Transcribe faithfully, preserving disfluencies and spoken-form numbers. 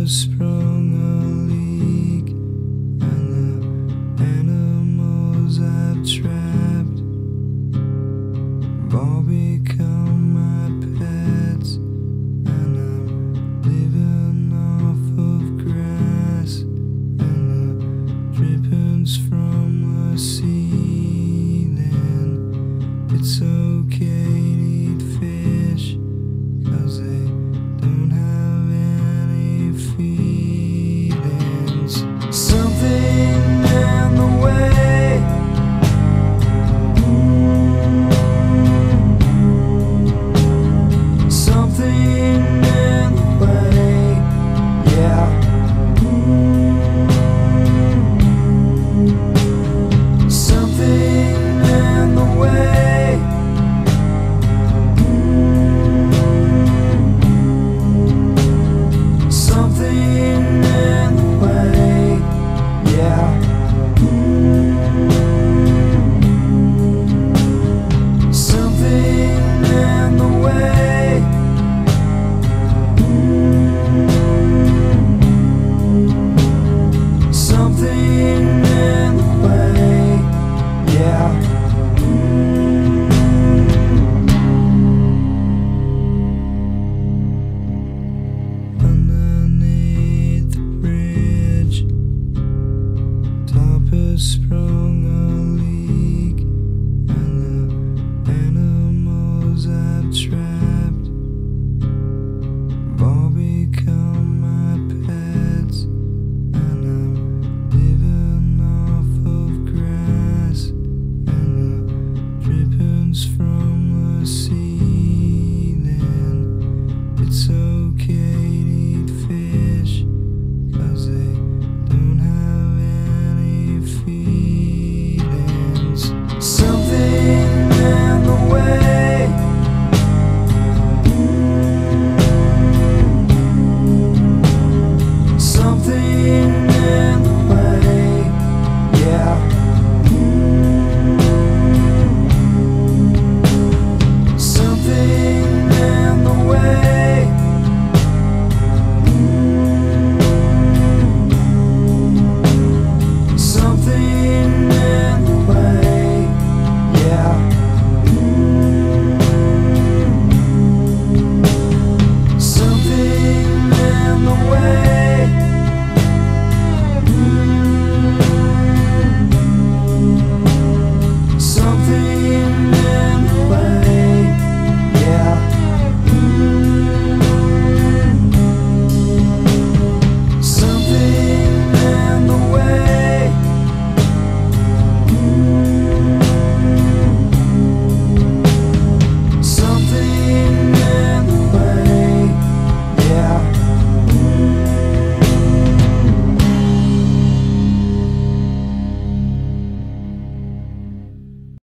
has sprung a leak, and the animals I've trapped have all become my pets, and I'm living off of grass and the drippings from the ceiling. It's okay to eat fish, 'cause they don't have any feelings. Something in the way, something in the way, yeah. Something in the way, something in the way, yeah. Something in the way, something in the way, yeah. Underneath the bridge, top has sprung a leak, and the animals I've trapped have all become my pets, and I'm living off of grass and the drippings from the ceiling. It's so